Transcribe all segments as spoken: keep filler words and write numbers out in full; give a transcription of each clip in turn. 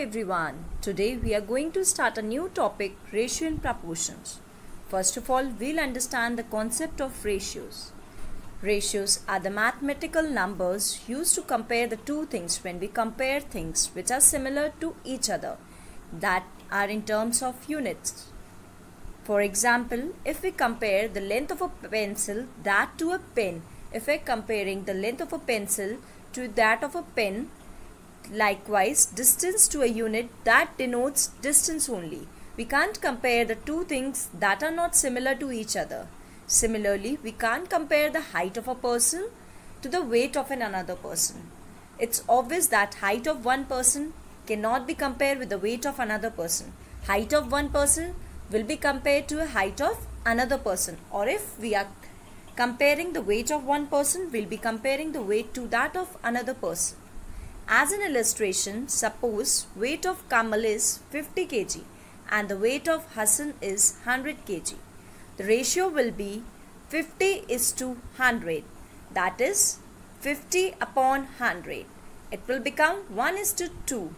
everyone. Today we are going to start a new topic, ratio and proportions. First of all, we'll understand the concept of ratios. Ratios are the mathematical numbers used to compare the two things when we compare things which are similar to each other, that are in terms of units. For example, if we compare the length of a pencil that to a pen, if we're comparing the length of a pencil to that of a pen, likewise distance to a unit, that denotes distance only. We can't compare the two things that are not similar to each other. Similarly, we can't compare the height of a person to the weight of an another person. It's obvious that height of one person cannot be compared with the weight of another person. Height of one person will be compared to a height of another person, or if we are comparing the weight of one person, we'll be comparing the weight to that of another person. As an illustration, suppose weight of Kamal is fifty kilograms and the weight of Hassan is one hundred kilograms. The ratio will be fifty is to one hundred, that is fifty upon one hundred. It will become one is to two.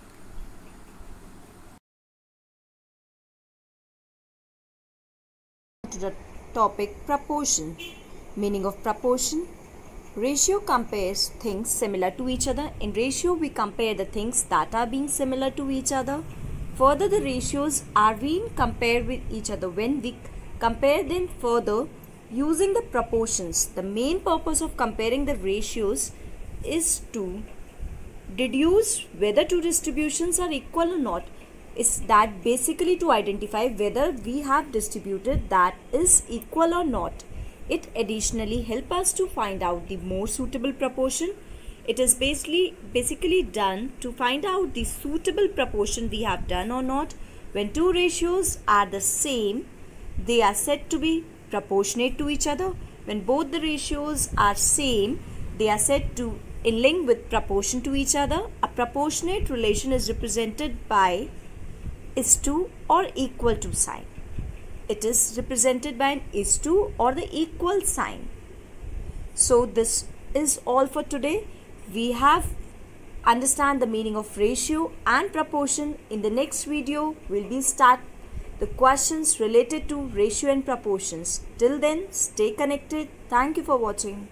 To the topic proportion. Meaning of proportion. Ratio compares things similar to each other. In ratio, we compare the things that are being similar to each other. Further, the ratios are being compared with each other when we compare them further using the proportions. The main purpose of comparing the ratios is to deduce whether two distributions are equal or not. Is that basically to identify whether we have distributed that is equal or not. It additionally helps us to find out the more suitable proportion. It is basically basically done to find out the suitable proportion we have done or not. When two ratios are the same, they are said to be proportionate to each other. When both the ratios are same, they are said to in link with proportion to each other. A proportionate relation is represented by is to or equal to sign. It is represented by an is to or the equal sign. So this is all for today. We have understand the meaning of ratio and proportion. In the next video, we'll be start the questions related to ratio and proportions. Till then, stay connected. Thank you for watching.